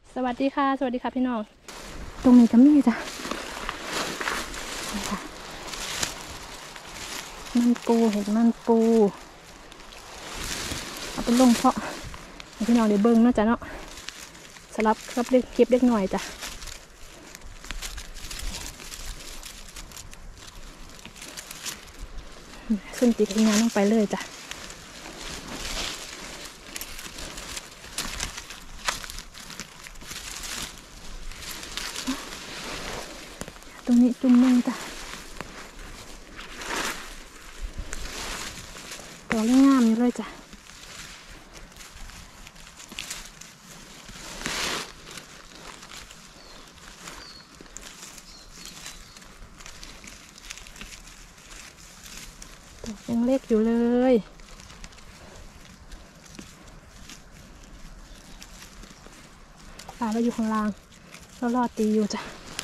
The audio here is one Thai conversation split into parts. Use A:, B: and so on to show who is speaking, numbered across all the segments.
A: สวัสดีค่ะสวัสดีค่ะพี่น้องตรงนี้ก็มีจ้ะนี่ค่ะมันปูเห็ดมันปูเอาไปลงเพาะให้พี่น้องเดี๋ยวเบิ้งเนาะจ้ะเนาะสลับครับเล็กคลิปเล็กหน่อยจ้ะขึ้นตีกงานลงไปเลยจ้ะตรงนี้จุ่มนึงจ้ะดอกงามอยู่เลยจ้ะดอกยังเล็กอยู่เลยปลาเราอยู่ข้างล่างเรารอตีอยู่จ้ะ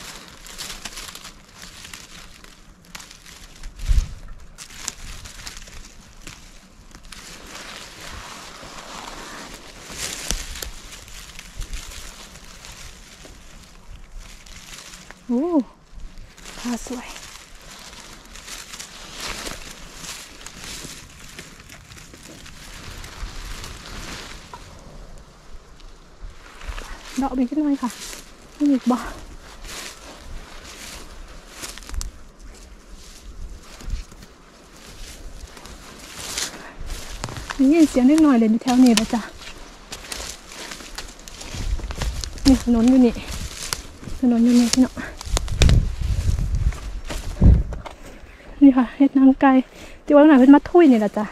A: โอ้ปลาสวยดอกเป็นขึ้นหน่อยค่ะนี่อีกบ่นี่เสียงเล็กหน่อยเลยในแถวนี้นะจ๊ะนี่ถนนอยู่นี่พี่น้องนี่ค่ะเห็ดนางไก่ที่ว่าหน่อยเป็นมัดทุยนี่แหละจ้ะ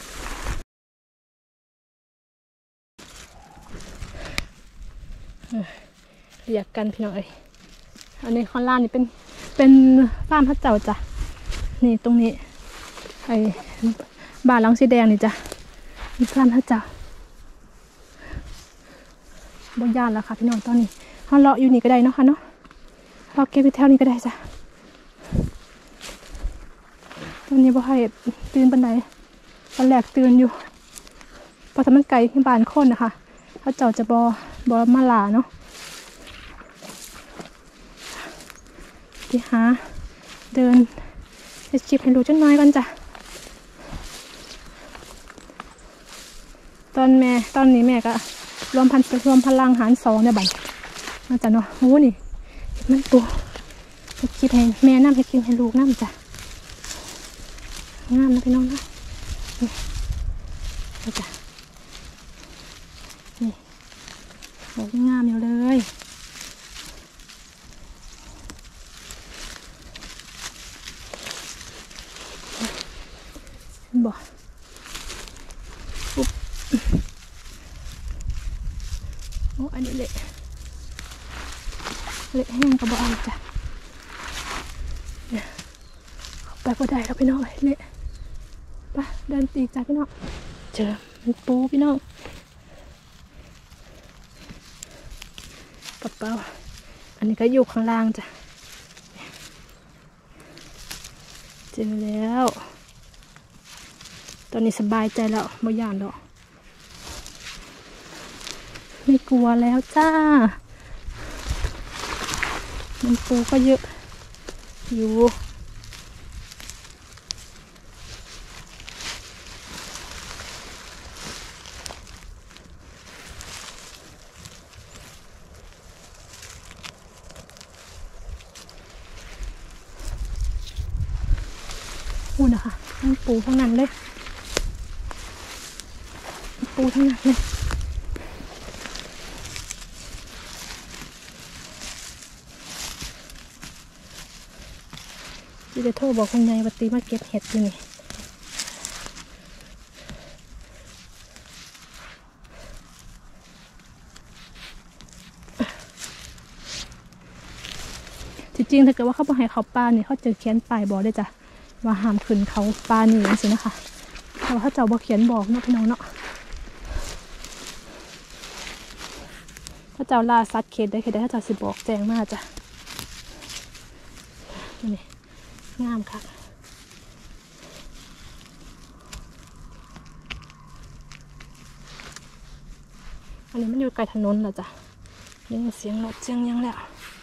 A: เรียกกันพี่น้องเอ้ยอันนี้ข้างล่างนี่เป็นฟาร์มพระเจ้าจ้ะนี่ตรงนี้ไอ้บ้านหลังสีแดงนี่จ้ะมีฟาร์มพระเจ้าบนย่านแล้วค่ะพี่น้องตอนนี้เขาเลาะอยู่นี่ก็ได้เนาะค่ะเนาะเราเก็บไปแถวนี้ก็ได้จ้ะตอนนี้บ่ให้ตื่นปันใดตอนแรกตื่นอยู่พอทำมันไกลที่บ้านคนนะคะเขาเจ้าจะบอมาลาเนาะที่หาเดินให้คลิปให้รู้จังน้อยกันจ้ะตอนนี้แม่ก็รวมพลังหาร2เนี่ยบัดน่าจะเนาะโอ้นี่มันปูให้คลิปให้แม่น้ำให้กินให้ลูกน้ำจ้ะงามนะพี่น้องนะนี่จ้ะนี่ดอกงามอยู่เลยบ่ปุ๊บโอ้อันนี้เละแห้งกระบอกเอาจ้ะเนี่ยไปพอได้ครับพี่น้องเละไปเดินตีจ้ะพี่น้องเจอมันปูพี่น้องกระเป๋าอันนี้ก็อยู่ข้างล่างจ้ะเจอแล้วตอนนี้สบายใจแล้วไม่ย่านหรอกไม่กลัวแล้วจ้ามันปูก็เยอะอยู่ปูนะคะทั้งปูทั้งนั้นเลยปูทั้งนั้นเลยที่จะโทรบอกคุณยายวัตีมาเก็บเห็ดอยู่นี่จริงๆถ้าเกิดว่าเขาบอกให้เขาปลาเนี่ยเขาจะเขียนป้ายบอกได้จ้ะว่าห้ามขึ้นเขาปลานี่สินะคะแต่ว่าเขาเจ้าบอกเขียนบอกเนาะพี่น้องเนาะถ้าเจ้าล่าสัตว์เขตได้ถ้าเจ้าสิบอกแจ้งมาจ้ะนี่งามค่ะอันนี้มันอยู่ไกลถนนเหรอจ้ะนี่เสียงรถเสียงยังแล้ว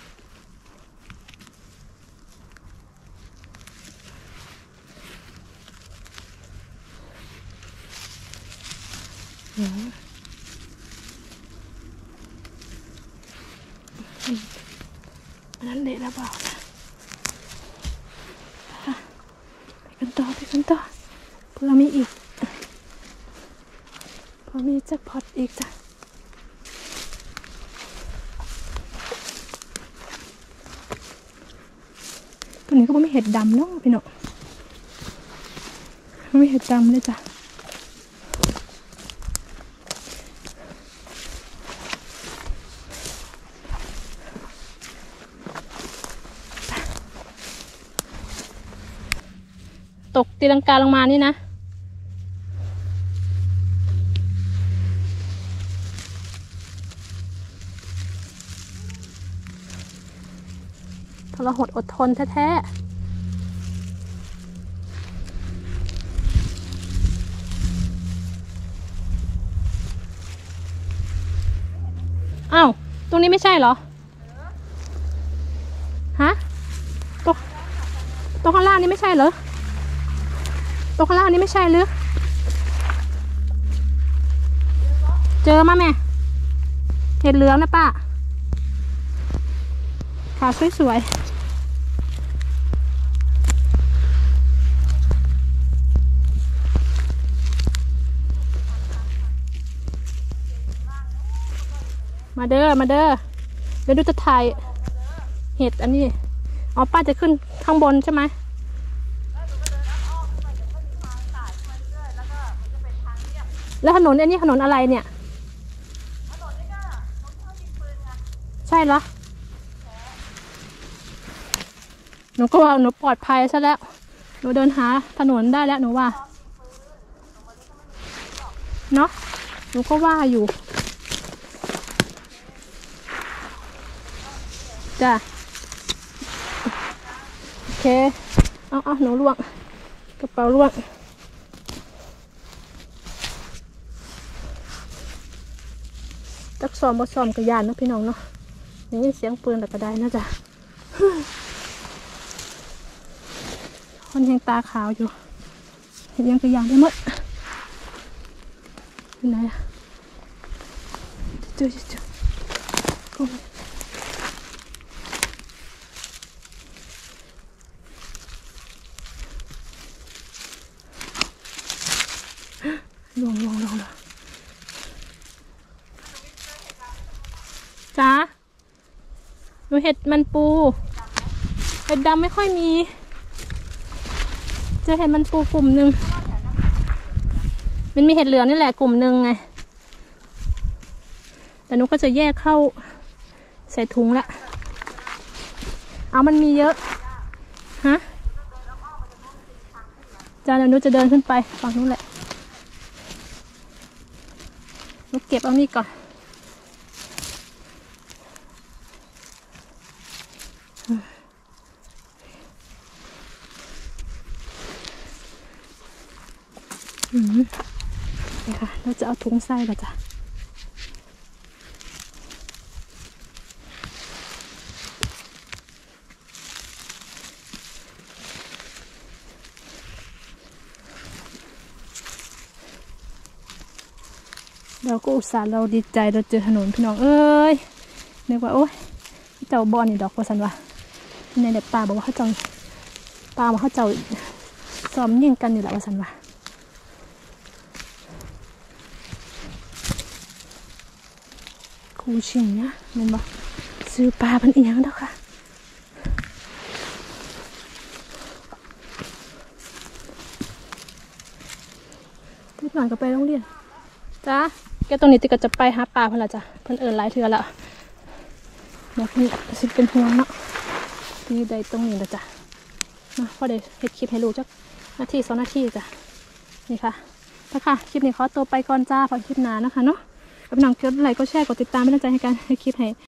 A: อันนั้นเละแล้วเปล่าไปกันต่อเพื่อมีอีกพอมีแจ็คพอตอีกจ้ะตัวนี้ก็ไม่เห็ดดำเนาะพี่น้องไม่เห็ดดำเลยจ้ะตกตีลังกาลงมานี่นะทรหดอดทนแท้ๆอ้าวตรงนี้ไม่ใช่เหรอฮะตรงข้างล่างนี่ไม่ใช่เหรอตรงข้างล่างนี่ไม่ใช่หรือเจอมาแม่เห็ดเหลืองนะป้าขาสวยๆมาเด้อเดี๋ยวดูจะถ่ายเห็ดอันนี้อ๋อป้าจะขึ้นข้างบนใช่ไหมแล้วถนนอันนี้ถนนอะไรเนี่ยใช่เหรอหนูก็ว่าหนูปลอดภัยซะแล้วหนูเดินหาถนนได้แล้วหนูว่าเนาะหนูก็ว่าอยู่จ้ะโอเคเอาหนูล่วงกระเป๋าล่วงจักซ้อมบ่ซ้อมกระยานเนาะพี่น้องเนาะอย่างนี้เสียงปืนแต่ก็ได้นะจ๊ะคนยังตาขาวอยู่ยังกระยานได้หมดที่ไหนอะเจอลงจ้าหนูเห็ดมันปูเห็ดดำไม่ค่อยมีจะเห็ดมันปูกลุ่มหนึ่งมันมีเห็ดเหลืองนี่แหละกลุ่มหนึ่งไงแต่หนูก็จะแยกเข้าใส่ถุงละเอามันมีเยอะฮะจ้าเดี๋ยวหนูจะเดินขึ้นไปฝั่งนู้นแหละหนูเก็บเอานี่ก่อนนี่ค่ะเราจะเอาถุงใส่ละจ้ะเราก็อุตส่าห์เราดีใจเราเจอถนนพี่น้องเอ้ยนึกว่าโอ๊ยเจ้าบอลนี่ดอกว่าสันวะในเด็กป่าบอกว่าเขาเจ้าซ้อมยิงกันอยู่แหละว่าสันวะคูชิงเนี่ยมันบอกซื้อปลาเป็นอีกอย่างเด้อค่ะพูดหน่อยก็ไปโรงเรียนจ้าแกตรงนี้ติก็จะไปหาปลาเพื่อนละจ้ะเพื่อนหลายเทื่อละแบบนี้สิเป็นห่วงเนาะที่ใดตรงนี้ละจ้ะมาพอได้เฮ็ดคลิปให้รู้จักนาที2 นาทีจ้ะนี่ค่ะนะคะคลิปนี้ขอตัวไปก่อนจ้าพอคลิปหน้านะคะเนาะพี่น้องกดไลค์กดแชร์กดติดตามเป็นกำลังใจให้กันให้คลิปให้